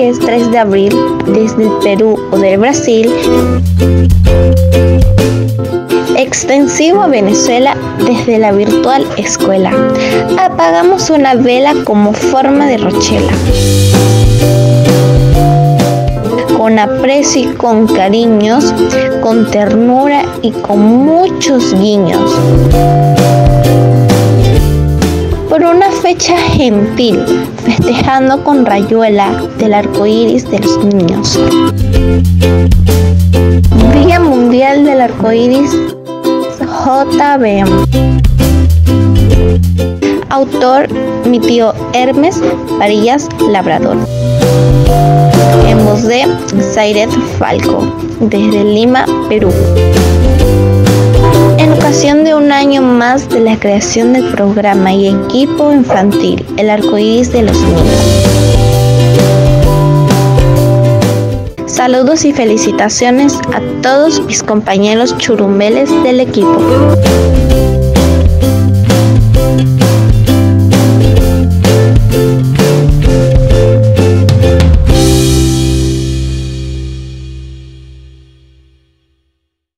es 3 de abril desde el Perú o del Brasil. Extensivo a Venezuela desde la virtual escuela. Apagamos una vela como forma de Rochela. Con aprecio y con cariños, con ternura y con muchos guiños. Por una fecha gentil, festejando con rayuela del arco iris de los niños. Día Mundial del Arco Iris, JBM. Autor, mi tío Hermes Varillas Labrador. En voz de Zairet Falco, desde Lima, Perú. En ocasión de un año más de la creación del programa y equipo infantil El Arco Iris de los Niños. Saludos y felicitaciones a todos mis compañeros churumbeles del equipo.